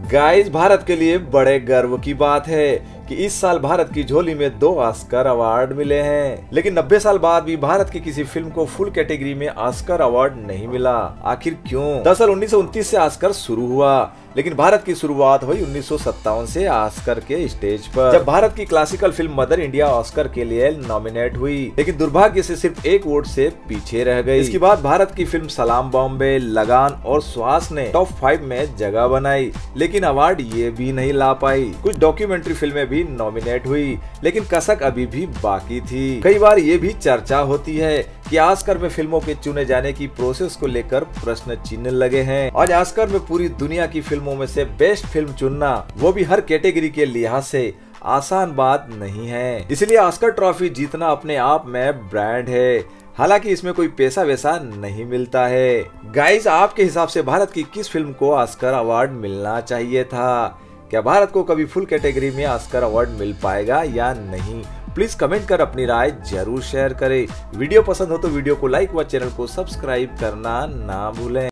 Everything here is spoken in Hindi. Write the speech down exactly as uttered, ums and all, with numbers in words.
गाइस, भारत के लिए बड़े गर्व की बात है कि इस साल भारत की झोली में दो ऑस्कर अवार्ड मिले हैं। लेकिन नब्बे साल बाद भी भारत की किसी फिल्म को फुल कैटेगरी में ऑस्कर अवार्ड नहीं मिला। आखिर क्यों? दरअसल उन्नीस सौ उनतीस से ऑस्कर शुरू हुआ, लेकिन भारत की शुरुआत हुई उन्नीस सौ सत्तावन से ऑस्कर के स्टेज पर, जब भारत की classical film mother India Oscar के लिए नॉमिनेट हुई, लेकिन दुर्भाग्य से सिर्फ एक वोट से पीछे रह गई। इसके बाद भारत की फिल्म सलाम बॉम्बे, लगान और श्वास ने टॉप फाइव में जगह बनाई, लेकिन अवार्ड ये भी नहीं ला पाई। कुछ डॉक्यूमेंट्री फिल्में भी नॉमिनेट हुई, लेकिन कसक अभी भी बाकी थी। कई बार ये भी चर्चा होती है कि ऑस्कर में फिल्मों के चुने जाने की प्रोसेस को लेकर प्रश्न चिन्ह लगे हैं। आज ऑस्कर में पूरी दुनिया की फिल्मों में से बेस्ट फिल्म चुनना, वो भी हर कैटेगरी के लिहाज से, आसान बात नहीं है। इसलिए ऑस्कर ट्रॉफी जीतना अपने आप में ब्रांड है, हालांकि इसमें कोई पैसा वैसा नहीं मिलता है। गाइस, आपके हिसाब से भारत की किस फिल्म को ऑस्कर अवार्ड मिलना चाहिए था? क्या भारत को कभी फुल कैटेगरी में ऑस्कर अवार्ड मिल पाएगा या नहीं? प्लीज कमेंट कर अपनी राय जरूर शेयर करें। वीडियो पसंद हो तो वीडियो को लाइक व चैनल को सब्सक्राइब करना ना भूलें।